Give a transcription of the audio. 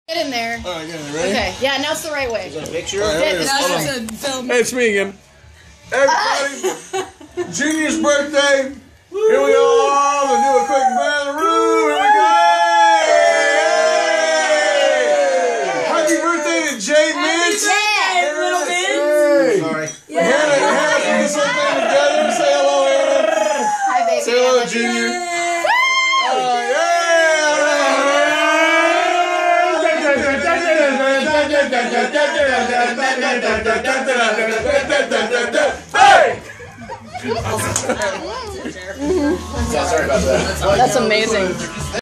Get in there. All right, get in there. Ready? Okay. Yeah, now it's the right way. Is that a picture? Hey, it's me again. Everybody, Junior's birthday. Here we are. We'll do a quick round of the room. Here we go. Happy birthday to Jay Minch. Hey, Little Vince. Sorry. Hannah, put this whole thing together. Say hello, Hannah. Hi, baby. Say hello, Junior. Hey! Sorry about that. That's amazing.